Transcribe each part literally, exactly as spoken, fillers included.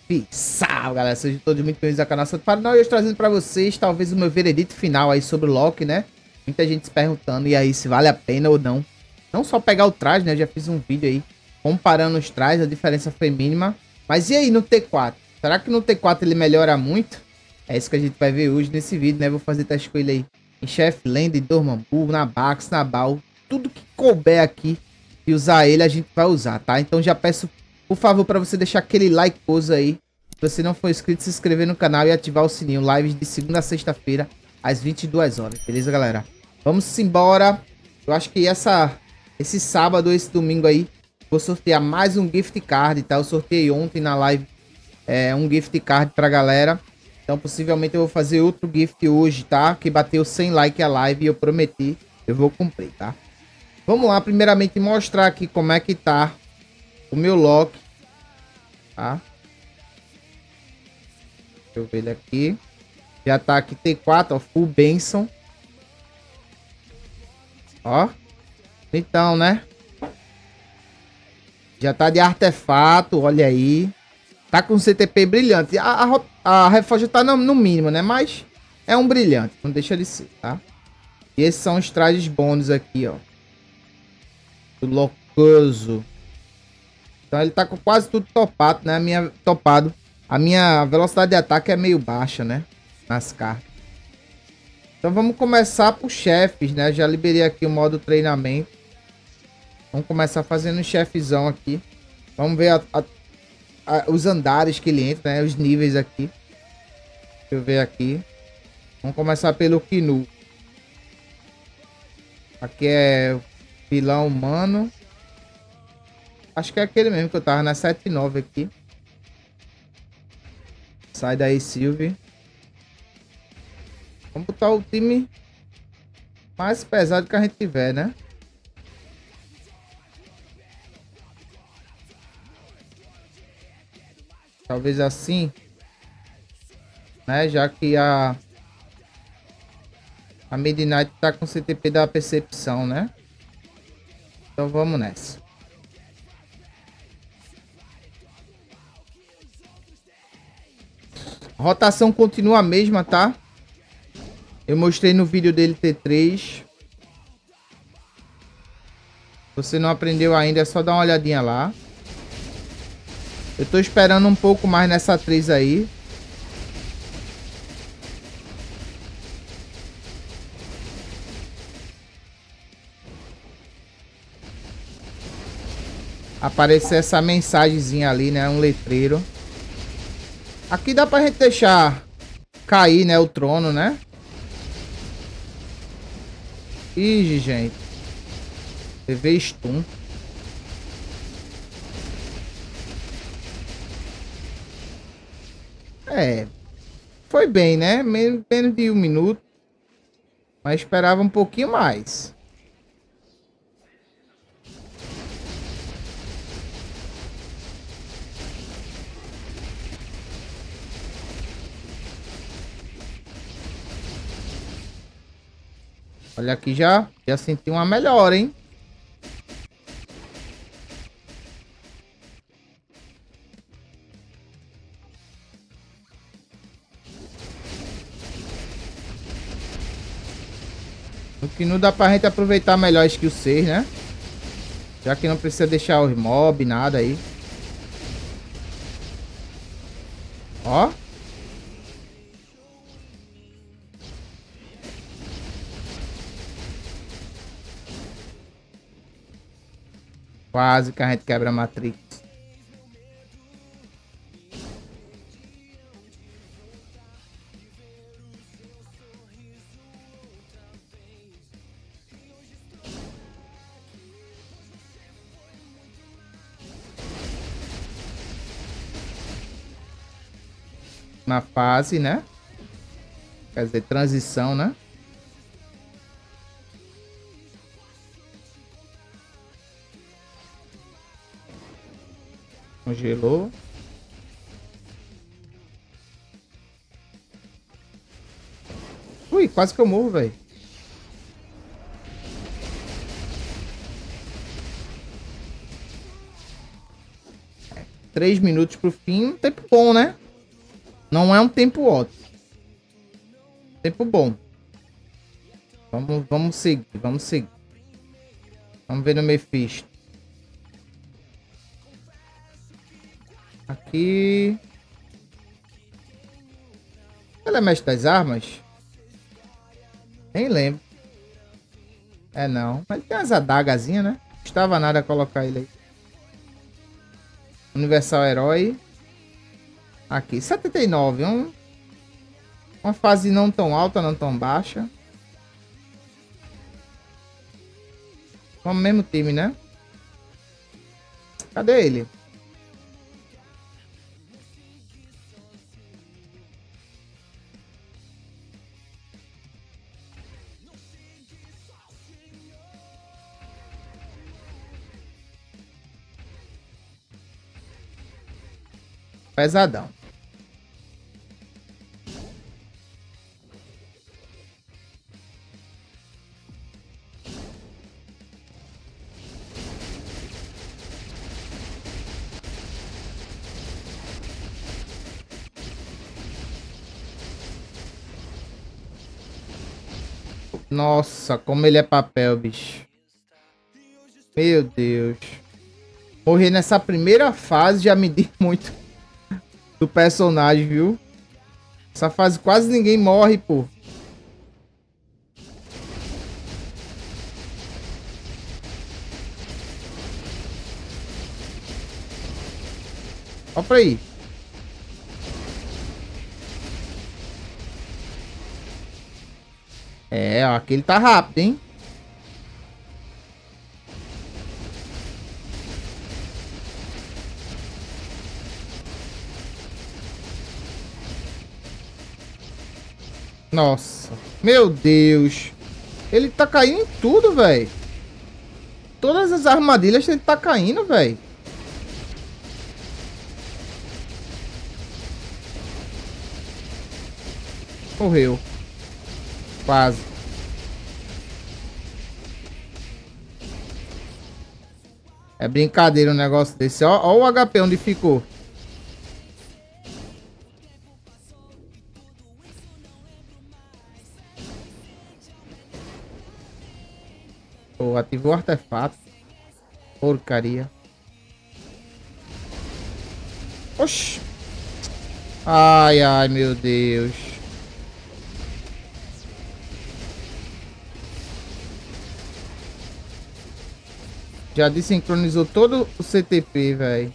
Salve, salve, galera. Sejam todos muito bem-vindos ao canal Santo Paraná. E hoje trazendo pra vocês, talvez, o meu veredito final aí sobre o Loki, né? Muita gente se perguntando, e aí, se vale a pena ou não. Não só pegar o traje, né? Eu já fiz um vídeo aí comparando os trajes, a diferença foi mínima. Mas e aí no T quatro? Será que no T quatro ele melhora muito? É isso que a gente vai ver hoje nesse vídeo, né? Vou fazer teste com ele aí em Chef Land, em Dormammu, na Bax, na Bal. Tudo que couber aqui e usar ele, a gente vai usar, tá? Então já peço, por favor, para você deixar aquele like pose aí. Se você não for inscrito, se inscrever no canal e ativar o sininho. Lives de segunda a sexta-feira, às vinte e duas horas. Beleza, galera? Vamos embora. Eu acho que essa, esse sábado, esse domingo aí, vou sortear mais um gift card, tá? Eu sorteei ontem na live é, um gift card pra galera. Então, possivelmente, eu vou fazer outro gift hoje, tá? Que bateu cem likes a live e eu prometi. Eu vou cumprir, tá? Vamos lá, primeiramente, mostrar aqui como é que tá o meu Loki, tá? Deixa eu ver ele aqui. Já tá aqui T quatro, ó, full Benson. Ó. Então, né? Já tá de artefato, olha aí. Tá com C T P brilhante. A, a, a reforja tá no, no mínimo, né? Mas é um brilhante, não deixa de ser, tá? E esses são os trajes bônus aqui, ó. Do Locoso. Então ele tá com quase tudo topado, né? A minha, topado. A minha velocidade de ataque é meio baixa, né? Nas cartas. Então vamos começar por chefes, né? Já liberei aqui o modo treinamento. Vamos começar fazendo um chefezão aqui. Vamos ver a, a, a, os andares que ele entra, né? Os níveis aqui. Deixa eu ver aqui. Vamos começar pelo Kinu. Aqui é vilão humano. Acho que é aquele mesmo que eu tava na sete nove aqui. Sai daí, Sylvie. Vamos botar o time mais pesado que a gente tiver, né? Talvez assim, né? Já que a a Midnight tá com C T P da percepção, né? Então vamos nessa. A rotação continua a mesma, tá? Eu mostrei no vídeo dele T três. Se você não aprendeu ainda, é só dar uma olhadinha lá. Eu tô esperando um pouco mais nessa atriz aí. Aparecer essa mensagenzinha ali, né? Um letreiro. Aqui dá pra gente deixar cair, né? O trono, né? Ih, gente. T V stun. É. Foi bem, né? Menos, menos de um minuto. Mas esperava um pouquinho mais. Olha aqui, já, já senti uma melhora, hein? O que não dá pra gente aproveitar melhor a skill seis, né? Já que não precisa deixar os mob, nada aí. Ó. Quase que a gente quebra a Matrix. Na fase, né? Quer dizer, transição, né? Congelou. Ui, quase que eu morro, velho. três minutos pro fim. Um tempo bom, né? Não é um tempo ótimo. Tempo bom. Vamos, vamos seguir, vamos seguir. Vamos ver no Mephisto. Aqui. Ele é mestre das armas? Nem lembro. É não. Mas tem umas adagazinhas, né? Não custava nada colocar ele aí. Universal Herói. Aqui, setenta e nove. Um, uma fase não tão alta, não tão baixa. Vamos mesmo time, né? Cadê ele? Pesadão. Nossa, como ele é papel, bicho. Meu Deus. Morrer nessa primeira fase já me diz muito do personagem, viu? Essa fase quase ninguém morre, pô. Olha pra aí. É, ó, aquele tá rápido, hein? Nossa, meu Deus. Ele tá caindo em tudo, velho. Todas as armadilhas ele tá caindo, velho. Morreu. Quase. É brincadeira um negócio desse. Ó, ó o H P onde ficou. Pô, ativou o artefato. Porcaria. Oxi. Ai, ai, meu Deus. Já desincronizou todo o C T P, velho.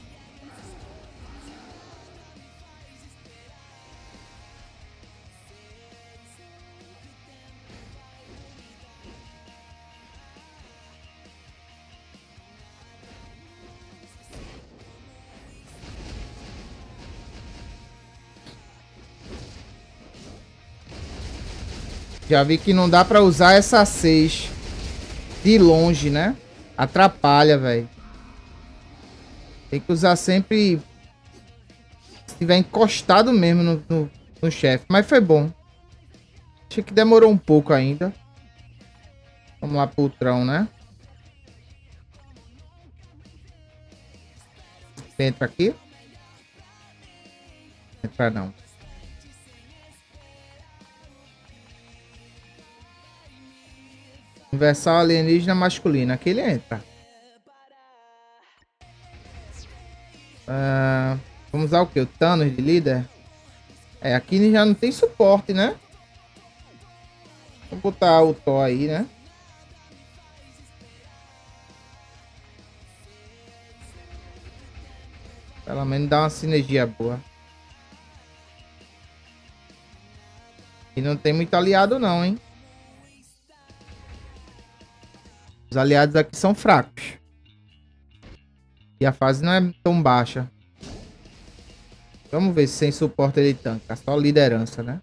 Já vi que não dá pra usar essa seis de longe, né? Atrapalha, velho. Tem que usar sempre se tiver encostado mesmo no, no, no chefe. Mas foi bom. Achei que demorou um pouco ainda. Vamos lá pro Trão, né? Entra aqui. Entra não. Universal alienígena masculino. Aqui ele entra. Uh, vamos usar o que? O Thanos de líder? É, aqui já não tem suporte, né? Vamos botar o Thor aí, né? Pelo menos dá uma sinergia boa. E não tem muito aliado não, hein? Os aliados aqui são fracos. E a fase não é tão baixa. Vamos ver se sem suporte ele tanca. Só liderança, né?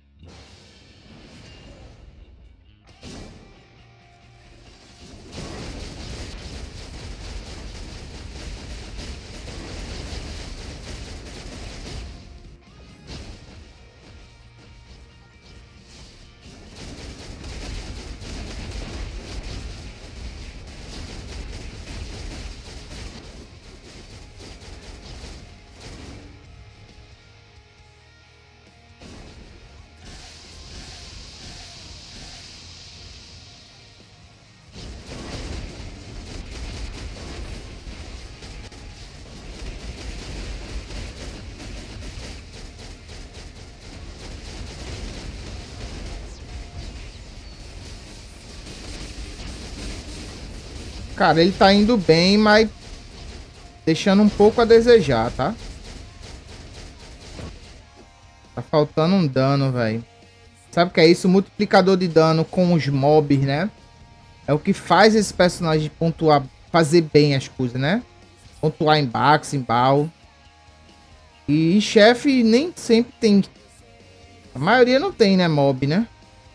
Cara, ele tá indo bem, mas deixando um pouco a desejar, tá? Tá faltando um dano, velho. Sabe o que é isso? O multiplicador de dano com os mobs, né? É o que faz esse personagem pontuar, fazer bem as coisas, né? Pontuar em Bax, em Bal. E em chefe nem sempre tem. A maioria não tem, né? Mob, né?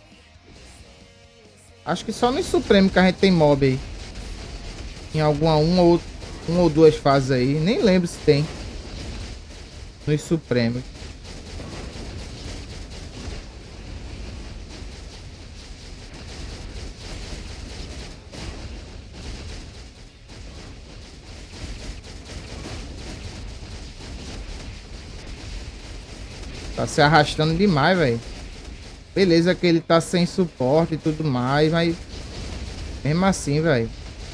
Acho que só no Supremo que a gente tem mob aí. Em alguma uma ou, uma ou duas fases aí. Nem lembro se tem. Nos Supremos. Tá se arrastando demais, velho. Beleza que ele tá sem suporte e tudo mais, mas... Mesmo assim, velho.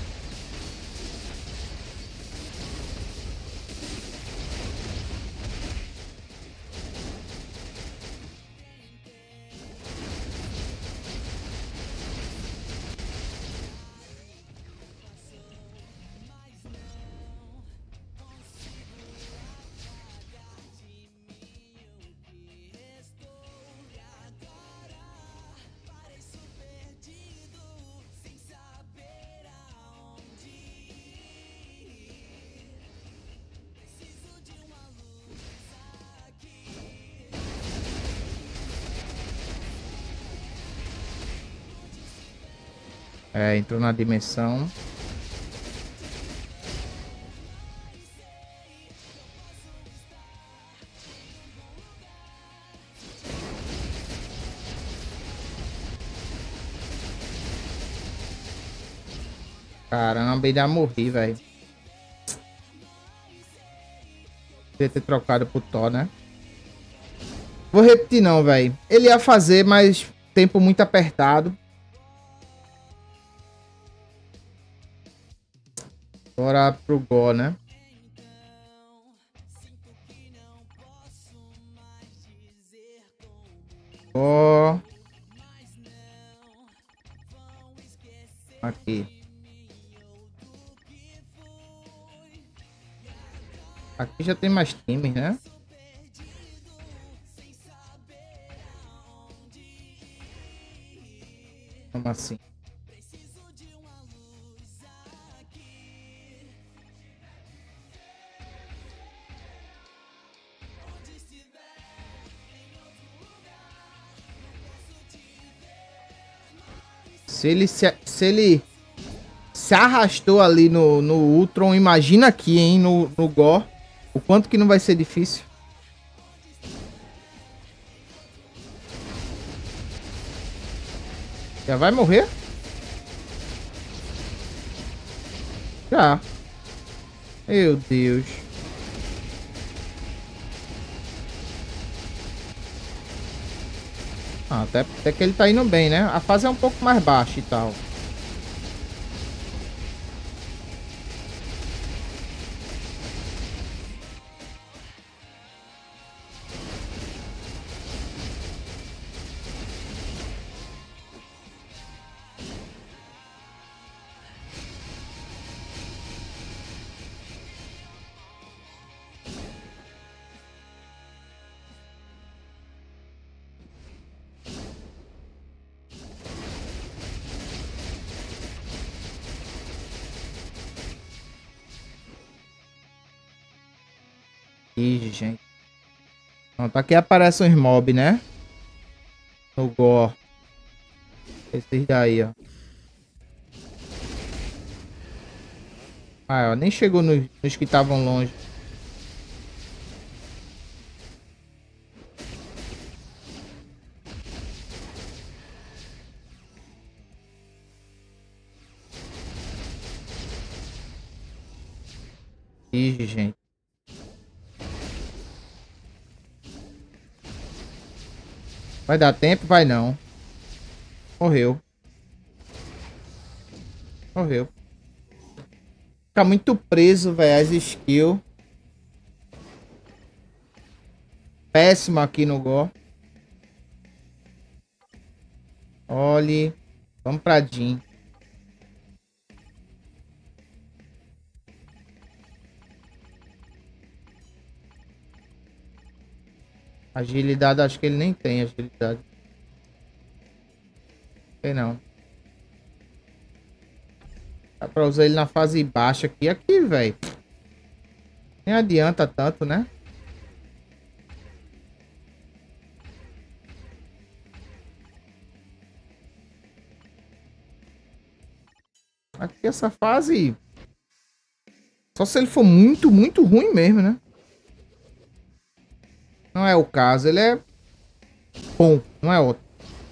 É, entrou na dimensão. Caramba, ainda morri, velho. Devia ter trocado pro Thor, né? Vou repetir não, velho. Ele ia fazer, mas tempo muito apertado. Bora pro Go, né? Go. Aqui. Aqui já tem mais times, né? Como assim? Se ele se, se ele se arrastou ali no, no Ultron, imagina aqui, hein, no, no Gore, o quanto que não vai ser difícil. Já vai morrer? Já. Meu Deus. Ah, até, até que ele tá indo bem, né? A fase é um pouco mais baixa e tal. Ih, gente. Pronto, aqui aparecem os mobs, né? No Gore. Esses daí, ó. Ah, ó, nem chegou nos, nos que estavam longe. Ih, gente. Vai dar tempo? Vai não. Morreu. Morreu. Fica muito preso, velho, as skills. Péssimo aqui no Go. Olhe. Vamos pra Jean. Agilidade, acho que ele nem tem agilidade. Tem não. Dá pra usar ele na fase baixa aqui. Aqui, velho. Nem adianta tanto, né? Aqui essa fase... Só se ele for muito, muito ruim mesmo, né? Não é o caso. Ele é bom, não é ótimo.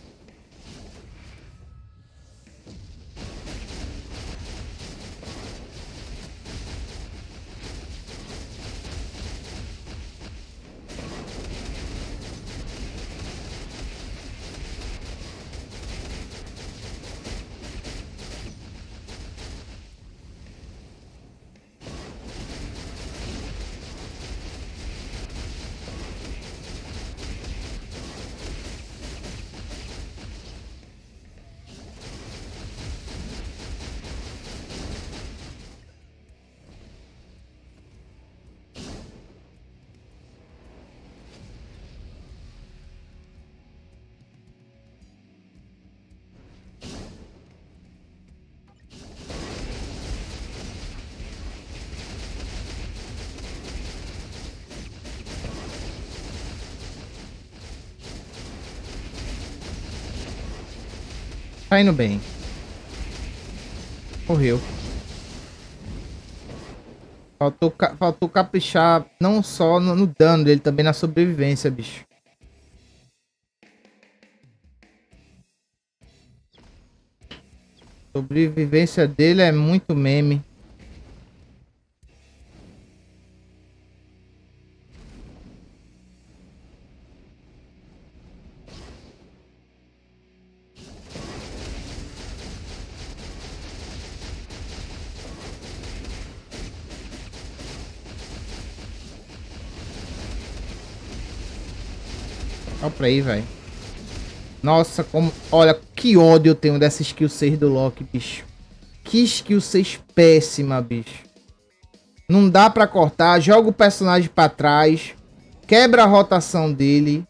Tá indo bem. Morreu. Faltou, faltou caprichar não só no, no dano dele, também na sobrevivência, bicho. A sobrevivência dele é muito meme. Olha pra aí, velho. Nossa, como... Olha, que ódio eu tenho dessa skill seis do Loki, bicho. Que skill seis péssima, bicho. Não dá pra cortar. Joga o personagem pra trás. Quebra a rotação dele.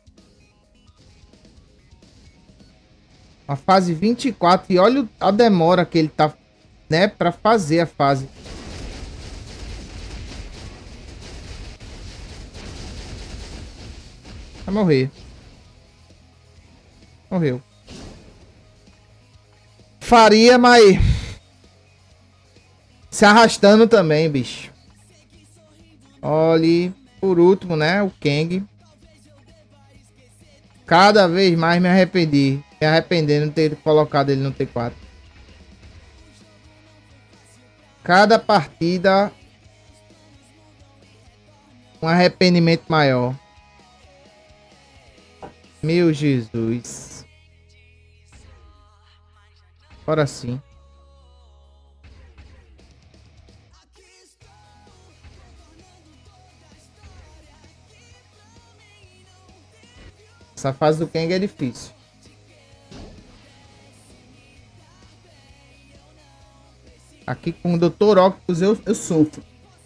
A fase vinte e quatro. E olha a demora que ele tá, né, pra fazer a fase. Vai morrer. Morreu. Faria, mas... Se arrastando também, bicho. Olha, por último, né? O Kang. Cada vez mais me arrependi. Me arrependendo de ter colocado ele no T quatro. Cada partida... Um arrependimento maior. Meu Jesus. Agora sim. Essa fase do Kang é difícil. Aqui com o doutor Octopus eu, eu sofro.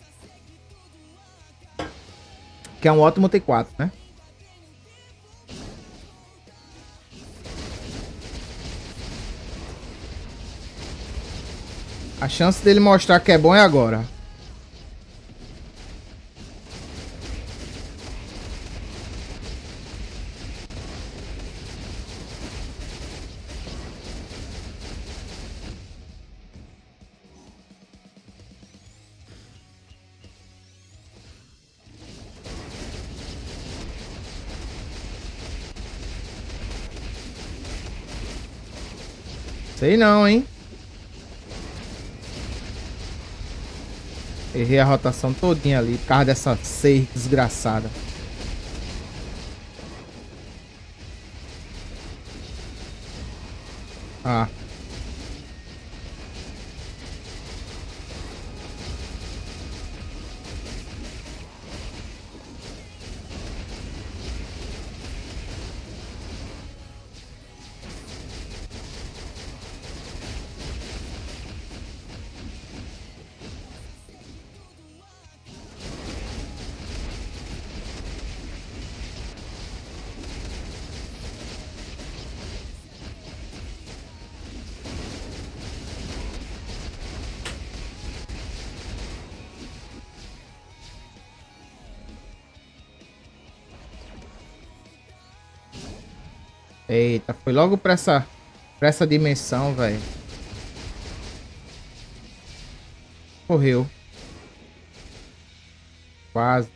Que é um ótimo T quatro, né? A chance dele mostrar que é bom é agora. Sei não, hein? Errei a rotação todinha ali por causa dessa seis desgraçada. Ah. Eita, foi logo pra essa, pra essa dimensão, velho. Correu. Quase.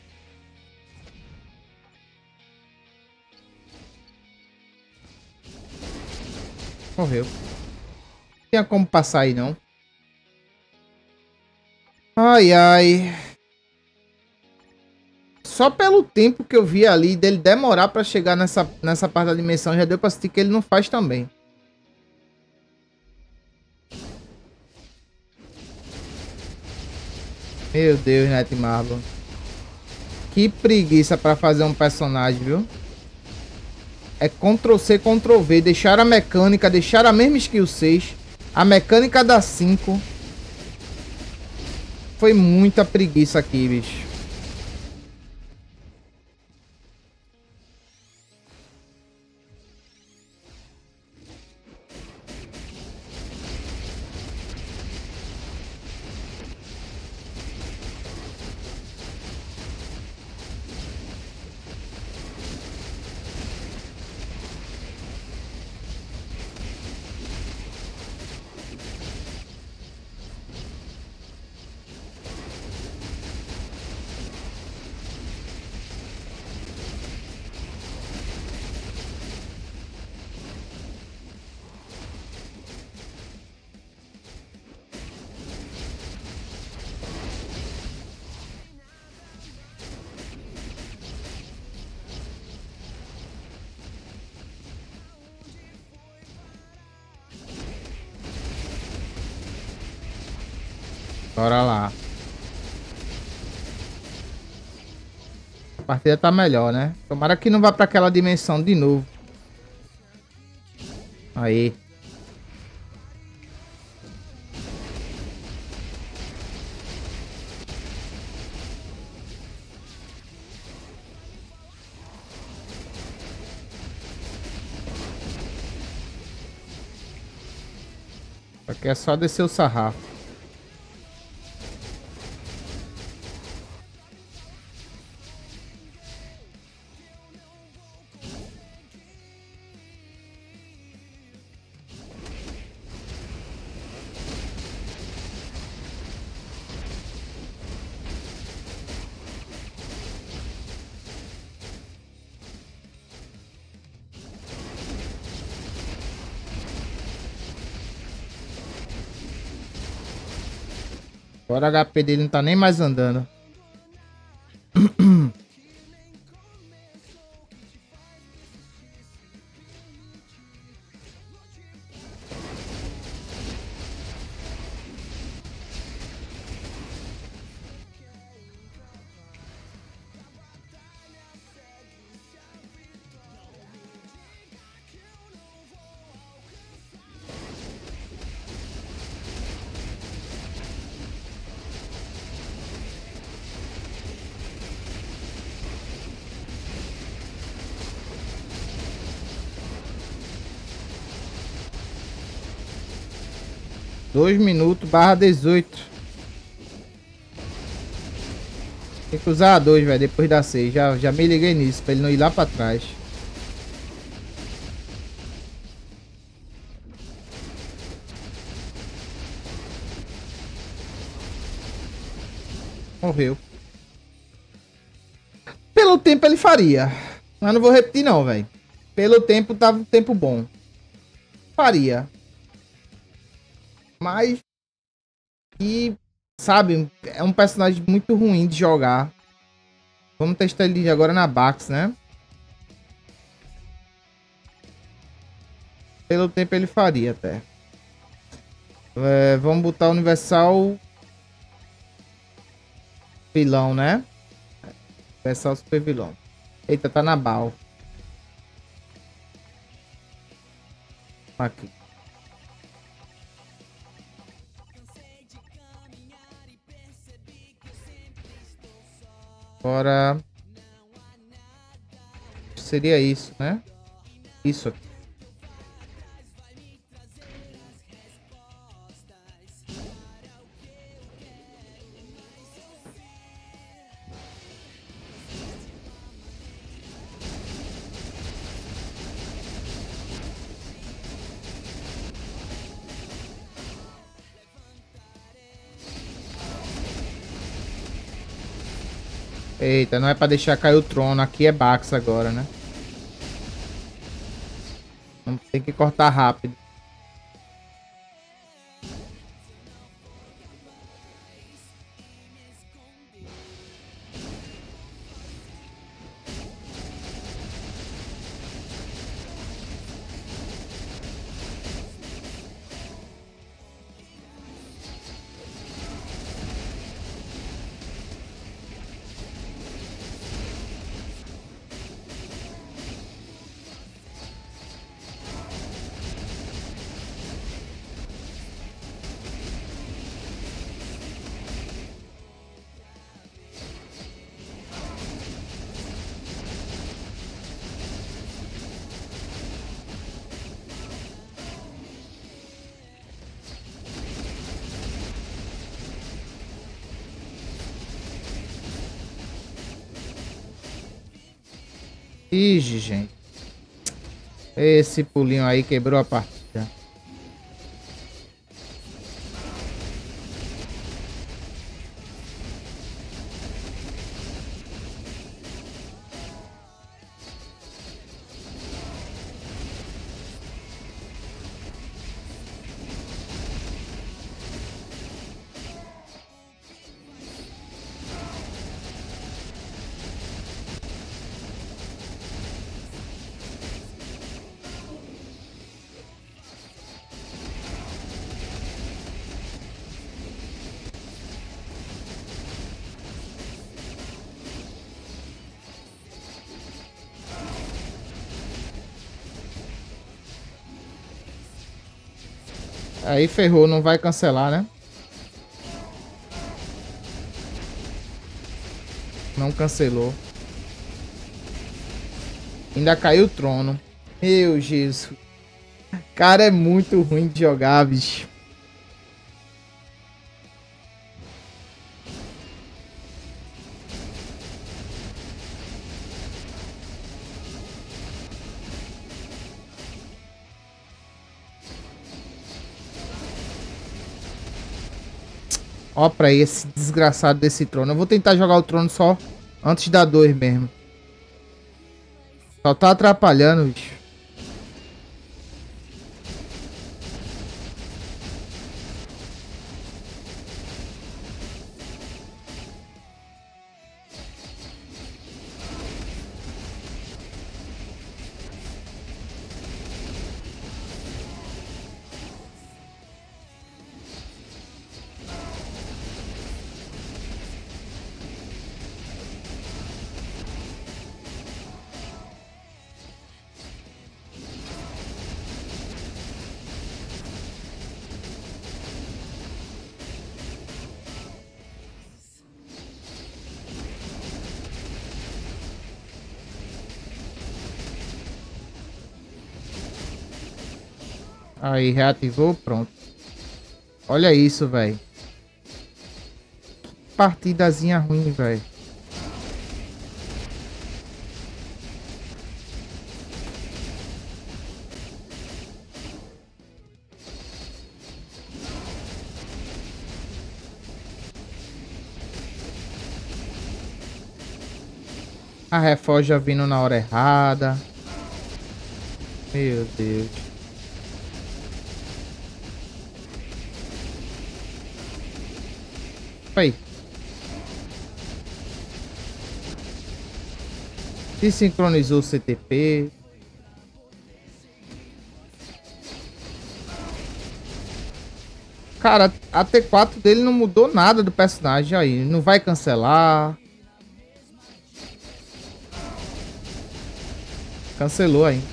Correu. Não tinha como passar aí, não. Ai, ai. Só pelo tempo que eu vi ali dele demorar pra chegar nessa, nessa parte da dimensão, já deu pra assistir que ele não faz também. Meu Deus, Netmarble. Que preguiça pra fazer um personagem, viu? É control C, control V. Deixar a mecânica, deixar a mesma skill seis. A mecânica da cinco. Foi muita preguiça aqui, bicho. Bora lá. A partida tá melhor, né? Tomara que não vá pra aquela dimensão de novo. Aí. Aqui é só descer o sarrafo. Agora o H P dele não tá nem mais andando. dois minutos barra dezoito. Tem que usar a dois, velho, depois da seis. Já, já me liguei nisso, pra ele não ir lá pra trás. Morreu. Pelo tempo ele faria. Mas não vou repetir não, velho. Pelo tempo tava um tempo bom. Faria. Mas... E... Sabe, é um personagem muito ruim de jogar. Vamos testar ele agora na Bax, né? Pelo tempo ele faria até. É, vamos botar Universal... Vilão, né? Universal Super Vilão. Eita, tá na bal. Aqui. Agora... Seria isso, né? Isso aqui. Eita, não é pra deixar cair o trono. Aqui é Bax agora, né? Não tem que cortar rápido. Ixi, gente. Esse pulinho aí quebrou a partida. Aí ferrou, não vai cancelar, né? Não cancelou. Ainda caiu o trono. Meu Jesus. Cara, é muito ruim de jogar, bicho. Ó pra aí esse desgraçado desse trono. Eu vou tentar jogar o trono só antes da dois mesmo. Só tá atrapalhando, bicho. Aí, reativou, pronto. Olha isso, velho. Partidazinha ruim, velho. A reforja vindo na hora errada. Meu Deus. Aí. Desincronizou o C T P. Cara, a T quatro dele não mudou nada do personagem aí. Não vai cancelar. Cancelou aí.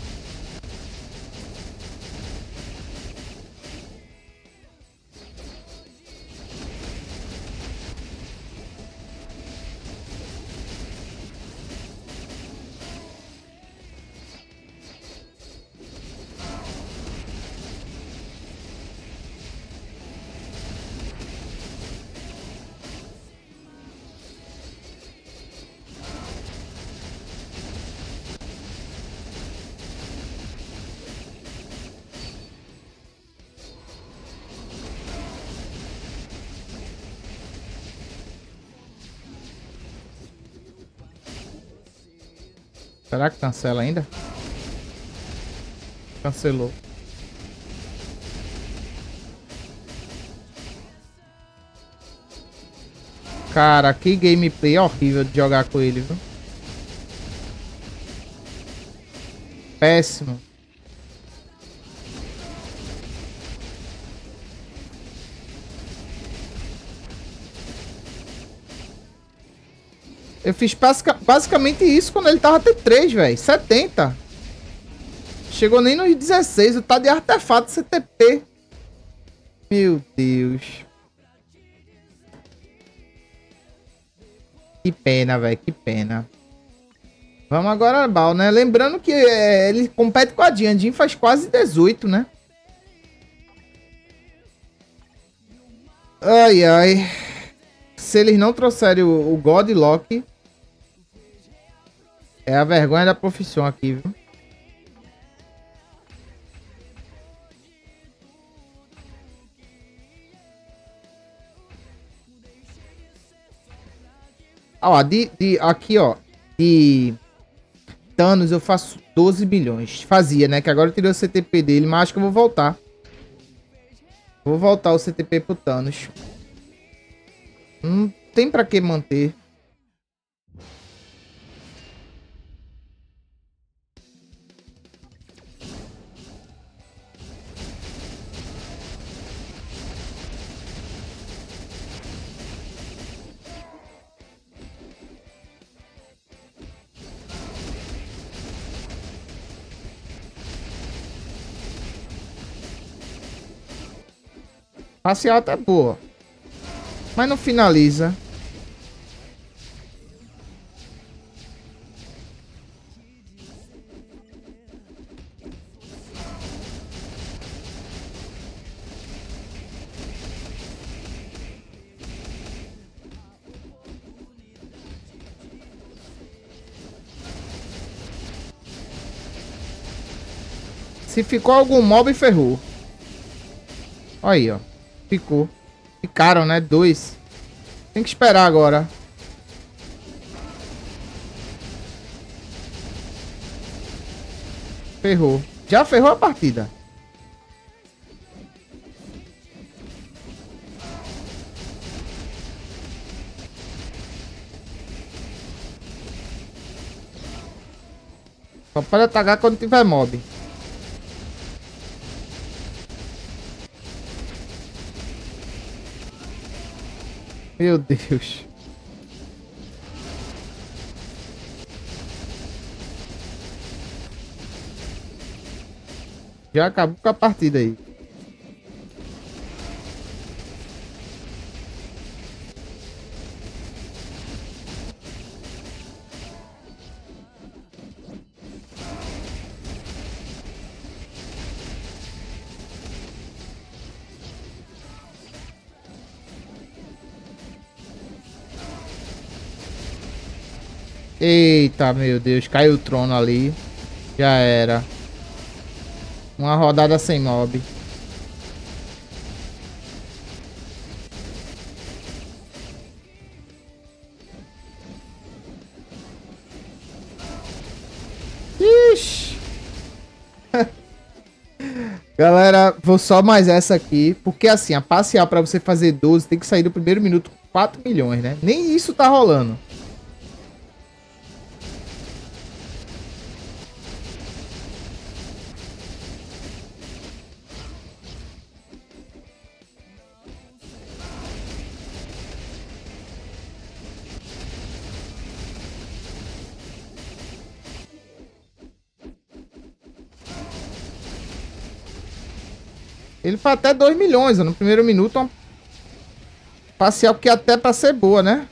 Será que cancela ainda? Cancelou. Cara, que gameplay horrível de jogar com ele, viu? Péssimo. Eu fiz basic, basicamente isso quando ele tava T três, velho. setenta. Chegou nem nos dezesseis. O tá de artefato C T P. Meu Deus. Que pena, velho. Que pena. Vamos agora, Bal, né? Lembrando que é, ele compete com a Jean. A Jean faz quase dezoito, né? Ai, ai. Se eles não trouxerem o, o Godlock, é a vergonha da profissão aqui, viu? Ó, de, de, aqui, ó. De Thanos eu faço doze bilhões. Fazia, né? Que agora eu tirei o C T P dele, mas acho que eu vou voltar. Vou voltar o C T P pro Thanos. Não tem pra que manter. Passeata é boa, mas não finaliza. Se ficou algum mob, ferrou. Aí, ó. Ficou. Ficaram, né? Dois. Tem que esperar agora. Ferrou. Já ferrou a partida. Só pode atacar quando tiver mob. Meu Deus. Já acabou com a partida aí. Eita, meu Deus. Caiu o trono ali. Já era. Uma rodada sem mob. Ixi. Galera, vou só mais essa aqui. Porque assim, a parcial pra você fazer doze tem que sair do primeiro minuto com quatro milhões, né? Nem isso tá rolando. Ele foi até dois milhões, ó, no primeiro minuto. Uma parcial que até pra ser boa, né?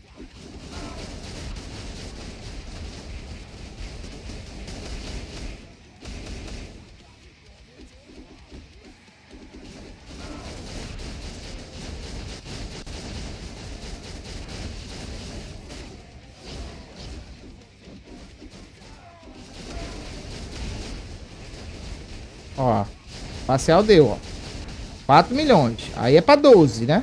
Ó, parcial deu, ó. quatro milhões. Aí é pra doze, né?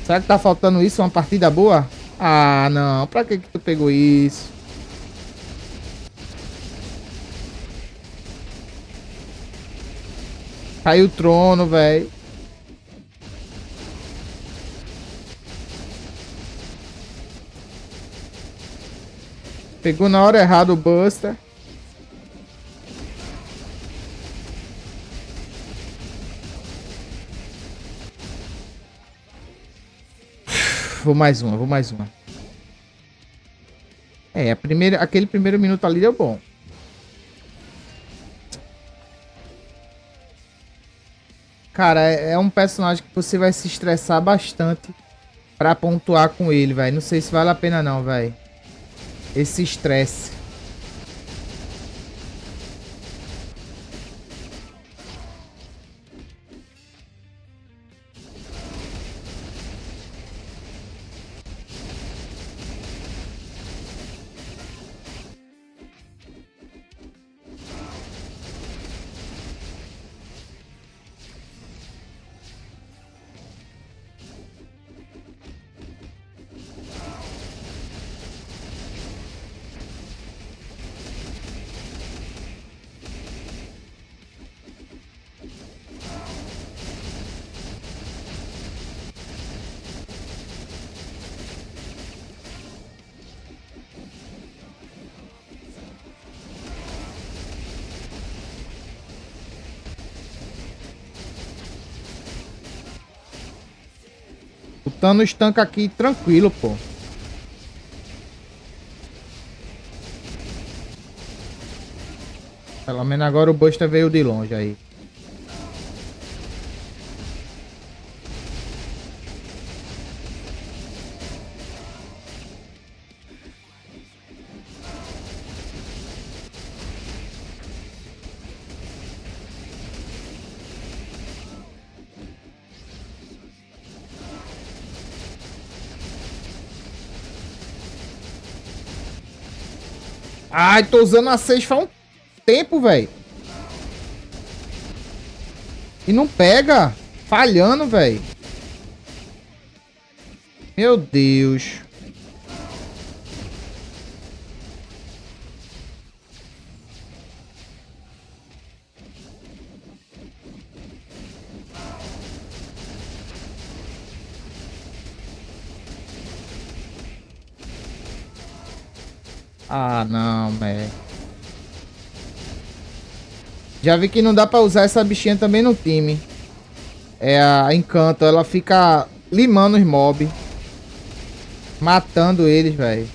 Será que tá faltando isso? Uma partida boa? Ah, não. Pra que que tu pegou isso? Caiu o trono, velho. Pegou na hora errada o Buster. Vou mais uma, vou mais uma. É, a primeira, aquele primeiro minuto ali deu bom. Cara, é, é um personagem que você vai se estressar bastante pra pontuar com ele, velho. Não sei se vale a pena não, velho. Esse estresse. O Thanos tanca aqui tranquilo, pô. Pelo menos agora o Buster veio de longe aí. Ai, tô usando a seis faz um tempo, velho. E não pega. Falhando, velho. Meu Deus. Ah, não, velho. Já vi que não dá pra usar essa bichinha também no time. É a Encanto. Ela fica limando os mobs. Matando eles, velho.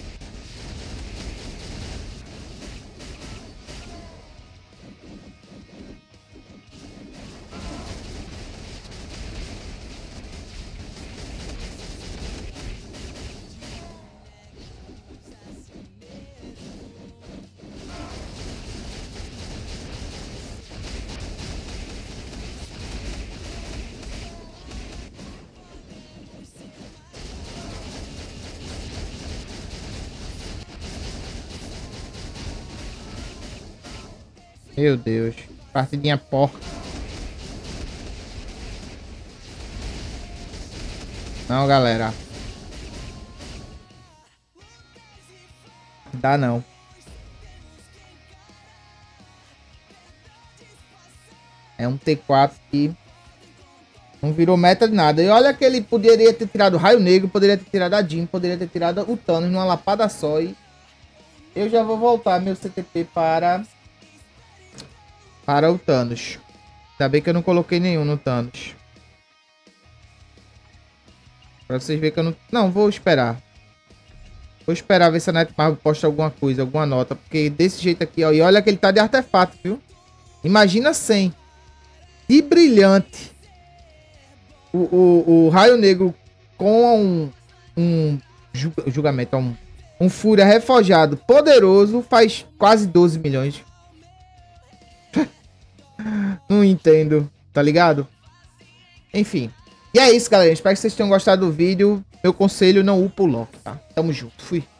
Meu Deus. Partidinha porca. Não, galera. Dá não. É um T quatro que não virou meta de nada. E olha que ele poderia ter tirado o Raio Negro, poderia ter tirado a Jean, poderia ter tirado o Thanos numa lapada só. E eu já vou voltar meu C T P para... Para o Thanos. Ainda bem que eu não coloquei nenhum no Thanos. Pra vocês verem que eu não... Não, vou esperar. Vou esperar ver se a Netmarble posta alguma coisa, alguma nota. Porque desse jeito aqui, ó. E olha que ele tá de artefato, viu? Imagina cem. Que brilhante. O, o, o Raio Negro com um... Um julgamento, um... Um Fúria reforjado poderoso faz quase doze milhões. Não entendo, tá ligado? Enfim. E é isso, galera. Espero que vocês tenham gostado do vídeo. Meu conselho, não upa o Loki, tá? Tamo junto. Fui.